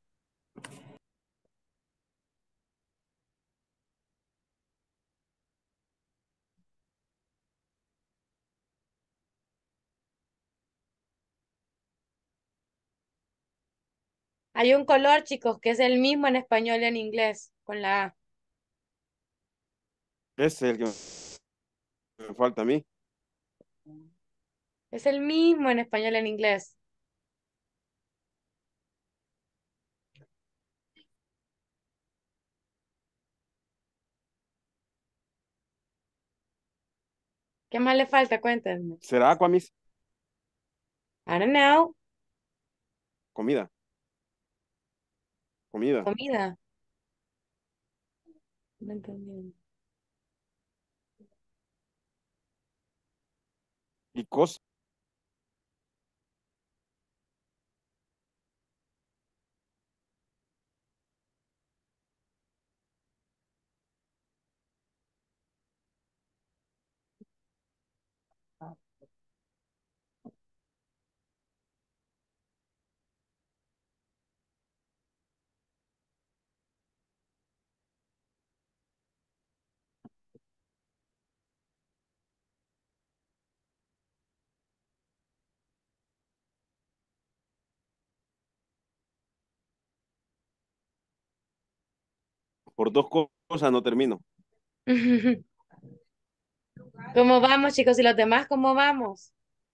Hay un color, chicos, que es el mismo en español y en inglés, con la A. Ese es el que me falta a mí. Es el mismo en español y en inglés. ¿Qué más le falta? Cuéntenme. ¿Será Aquamis? I don't know. Comida. Comida. Comida. No entendí. Y cosa. Por dos cosas no termino. ¿Cómo vamos, chicos? ¿Y los demás cómo vamos?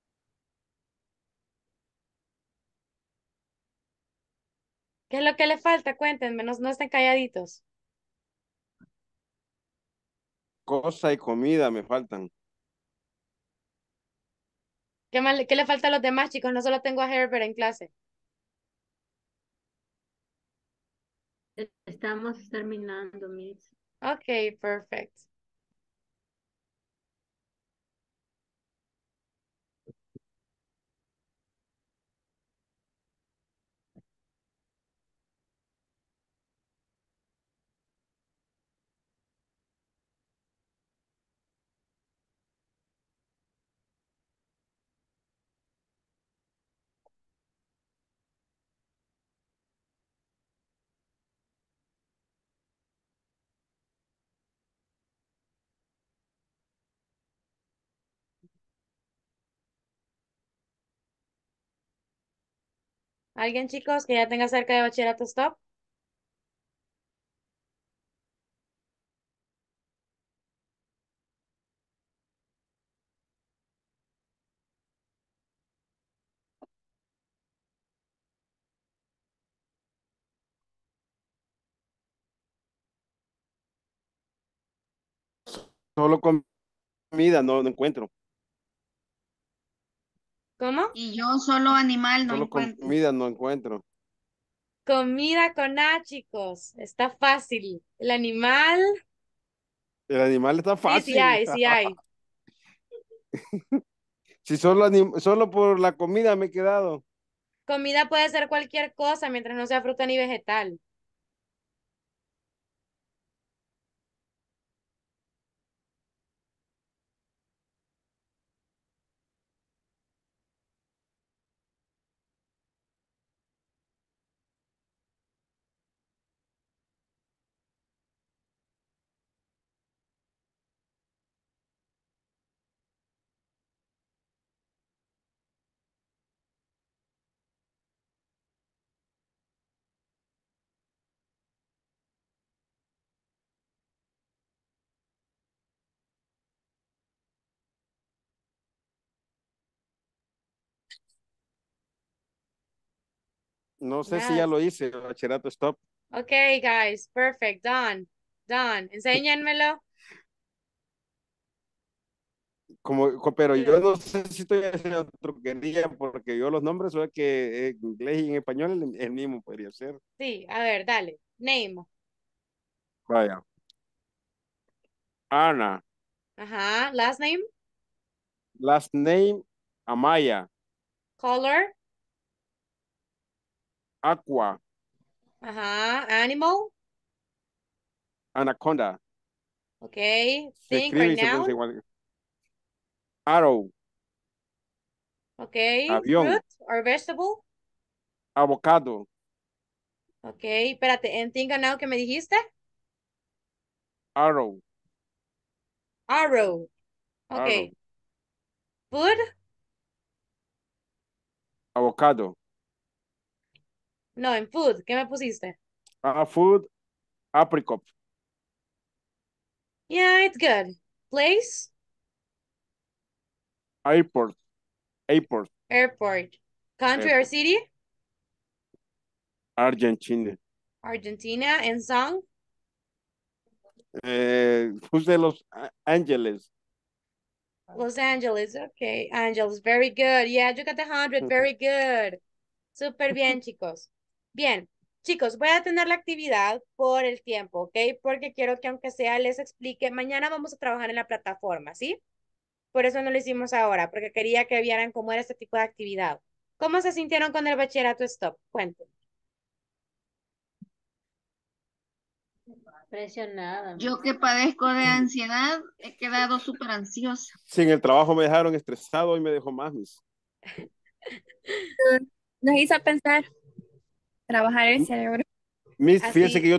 ¿Qué es lo que le falta? Cuéntenme, no, no estén calladitos. Cosa y comida me faltan. ¿Qué más, qué le falta a los demás, chicos? No solo tengo a Herbert en clase. Estamos terminando, Miss. Ok, perfect. ¿Alguien, chicos, que ya tenga cerca de bachillerato stop? Solo comida no encuentro. ¿Cómo? Y yo solo animal no Solo encuentro. comida no encuentro. Comida con A, chicos. Está fácil. El animal. El animal está Sí, sí fácil. hay, sí hay. Si solo por la comida me he quedado. Comida puede ser cualquier cosa mientras no sea fruta ni vegetal. No sé si ya Yes. lo hice, bachillerato stop. Ok, guys. Perfect. Done. Done. Enséñenmelo. Pero Sí. yo no sé si estoy haciendo truquería porque yo los nombres soy que en inglés y en español el mismo podría ser. Sí, a ver, dale. Name. Vaya. Ana. Ajá. Last name. Last name, Amaya. Color. Aqua. Ajá. Animal. Anaconda. Ok. Se Think or escribe y se noun. pronuncia igual. Arrow. Ok. Avión. Fruit or vegetable. Avocado. Ok. Espérate. En think or noun, ¿qué me dijiste? Arrow. Arrow. Arrow. Ok. Food. Avocado. No, en food. ¿Qué me pusiste? Food, apricot. Yeah, it's good. Place, Airport, airport, airport. Country or airport. city? Argentina. Argentina. And song? Puse Los Ángeles. Los Angeles. Okay, Angeles. Very good. Yeah, you got the 100. Very good. Súper bien, chicos. Bien, chicos, voy a tener la actividad por el tiempo, ¿ok? Porque quiero que aunque sea les explique, mañana vamos a trabajar en la plataforma, ¿sí? Por eso no lo hicimos ahora, porque quería que vieran cómo era este tipo de actividad. ¿Cómo se sintieron con el bachillerato stop? Cuenten. Presionada. Yo que padezco de ansiedad, he quedado súper ansiosa. Sí, en el trabajo me dejaron estresado y me dejó más, Miss. Nos hizo pensar, trabajar el cerebro. Miss, fíjese que Así. yo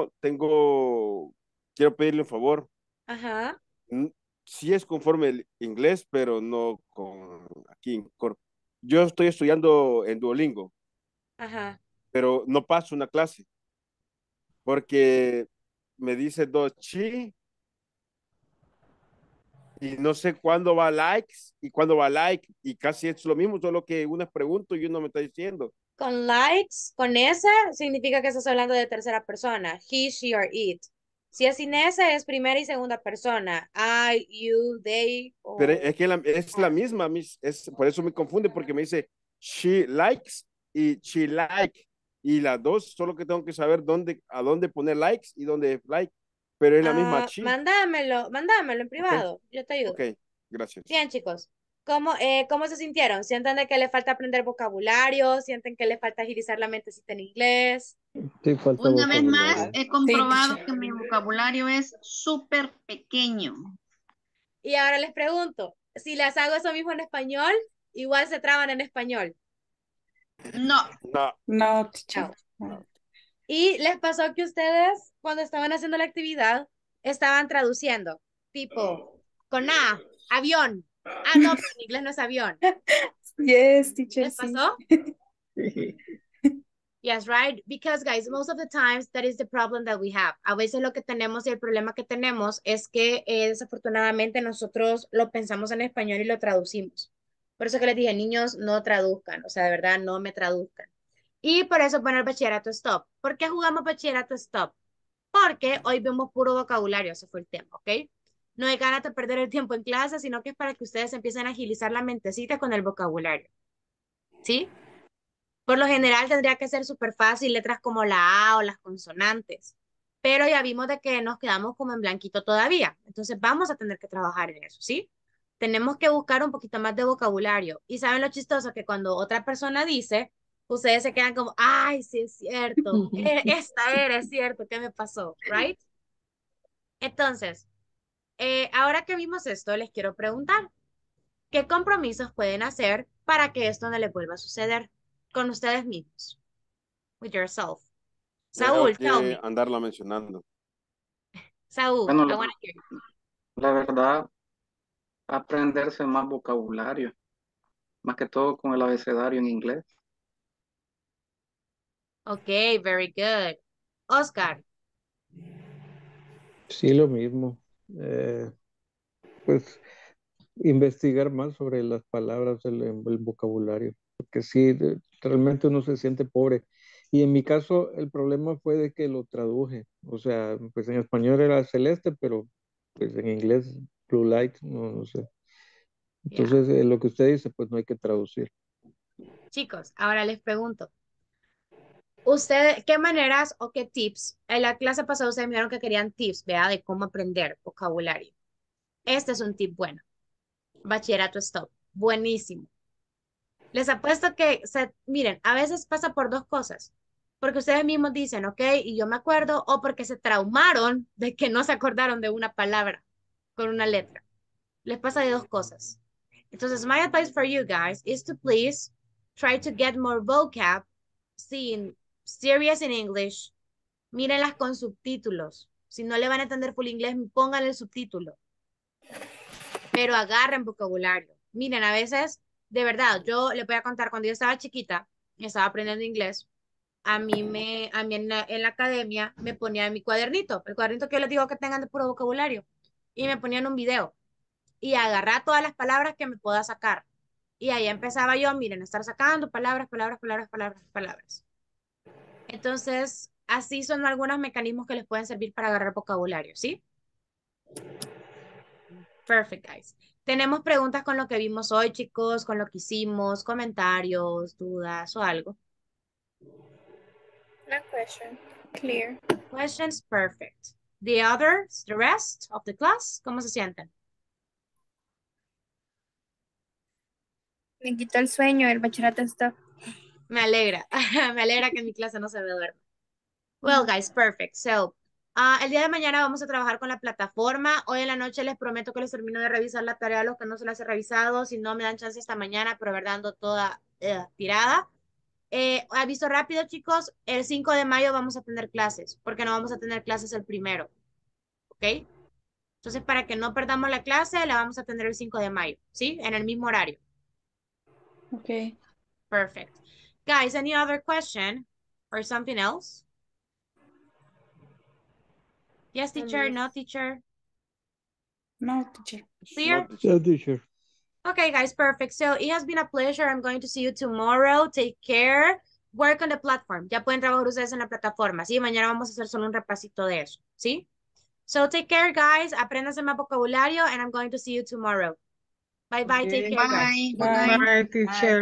quiero pedirle un favor. Ajá, Sí es conforme el inglés, pero no con aquí en Cor. Yo estoy estudiando en Duolingo, ajá. pero no paso una clase porque me dice dos chi y no sé cuándo va likes y cuándo va like y casi es lo mismo, solo que una pregunto y uno me está diciendo. Con likes, con esa, significa que estás hablando de tercera persona. He, she, or it. Si es sin esa, es primera y segunda persona. I, you, they, Pero o... es que es la misma, Miss, por eso me confunde porque me dice she likes y she like. Y las dos, solo que tengo que saber a dónde poner likes y dónde like. Pero es la misma chi. Mándamelo en Ok, privado. Yo te ayudo. ok, gracias. Bien, chicos. ¿Cómo se sintieron? ¿Sienten de que le falta aprender vocabulario? ¿Sienten que le falta agilizar la mentecita en inglés? Sí, falta Una vez más, vocabulario. he comprobado que mi vocabulario es súper pequeño. Y ahora les pregunto, si les hago eso mismo en español, igual se traban en español. No, No, No, teacher. No. ¿Y les pasó que ustedes, cuando estaban haciendo la actividad, estaban traduciendo? Tipo, con A, avión. Ah, no, pero en inglés no es avión. Yes, teacher, ¿Les sí. pasó? Yes, right? Because, guys, most of the times that is the problem that we have. A veces lo que tenemos y el problema que tenemos es que desafortunadamente nosotros lo pensamos en español y lo traducimos. Por eso que les dije, niños, no traduzcan, o sea, de verdad, no me traduzcan. Y por eso poner bachillerato stop. ¿Por qué jugamos bachillerato stop? Porque hoy vemos puro vocabulario, ese fue el tema, ¿ok? No hay ganas de perder el tiempo en clase, sino que es para que ustedes empiecen a agilizar la mentecita con el vocabulario, ¿sí? Por lo general tendría que ser súper fácil, letras como la A o las consonantes, pero ya vimos de que nos quedamos como en blanquito todavía, entonces vamos a tener que trabajar en eso, ¿sí? Tenemos que buscar un poquito más de vocabulario. Y saben lo chistoso que cuando otra persona dice, ustedes se quedan como, ay, sí es cierto, esta era, es cierto, ¿qué me pasó? ¿Right? Entonces, ahora que vimos esto, les quiero preguntar, ¿qué compromisos pueden hacer para que esto no les vuelva a suceder con ustedes mismos? With yourself. ya tengo Saúl, tell que me. andarla mencionando. Saúl, Bueno, I want to hear. la verdad, aprenderse más vocabulario, más que todo con el abecedario en inglés. Okay, very good. Oscar, Sí, lo mismo. Pues investigar más sobre las palabras, el vocabulario, porque sí, realmente uno se siente pobre. Y en mi caso, el problema fue de que lo traduje. O sea, pues en español era celeste, pero pues en inglés blue light, no sé. yeah. Entonces, lo que usted dice, pues no hay que traducir. Chicos, ahora les pregunto. ¿Ustedes qué maneras o qué tips? En la clase pasada ustedes me dijeron que querían tips, ¿verdad? De cómo aprender vocabulario. Este es un tip bueno. Bachillerato stop. Buenísimo. Les apuesto que, miren, a veces pasa por dos cosas. Porque ustedes mismos dicen, ok, y yo me acuerdo, o porque se traumaron de que no se acordaron de una palabra con una letra. Les pasa de dos cosas. Entonces, my advice for you guys is to please try to get more vocab, seeing series in English. Mírenlas con subtítulos. Si no le van a entender full inglés, pónganle el subtítulo. Pero agarren vocabulario. Miren, a veces, de verdad, yo les voy a contar, cuando yo estaba chiquita y estaba aprendiendo inglés, a mí en la academia me ponía en mi cuadernito, el cuadernito que yo les digo que tengan de puro vocabulario, y me ponían un video y agarrar todas las palabras que me pueda sacar. Y ahí empezaba yo, miren, a estar sacando palabras, palabras, palabras, palabras, palabras. Entonces, así son algunos mecanismos que les pueden servir para agarrar vocabulario, ¿sí? Perfect, guys. Tenemos preguntas con lo que vimos hoy, chicos, con lo que hicimos, comentarios, dudas o algo. No question. Clear. Questions, perfect. The others, the rest of the class, ¿cómo se sienten? Me quitó el sueño, el bachillerato está. Me alegra. Me alegra que en mi clase no se me duerma. Well, guys, perfect. So, el día de mañana vamos a trabajar con la plataforma. Hoy en la noche les prometo que les termino de revisar la tarea a los que no se las he revisado. Si no, me dan chance esta mañana, pero verdad ando toda tirada. Aviso rápido, chicos. El 5 de mayo vamos a tener clases, porque no vamos a tener clases el 1. ¿Ok? Entonces, para que no perdamos la clase, la vamos a tener el 5 de mayo, ¿sí? En el mismo horario. Okay. Perfect. Guys, any other question or something else? Yes, teacher, no, teacher. No, teacher. Clear? Yeah, teacher. Okay, guys, perfect. So it has been a pleasure. I'm going to see you tomorrow. Take care. Work on the platform. Ya pueden trabajar ustedes en la plataforma, ¿sí? Mañana vamos a hacer solo un repasito de eso, ¿sí? So take care, guys. Apréndanse más vocabulario and I'm going to see you tomorrow. Bye, bye. Take care, guys. Bye. Bye, teacher.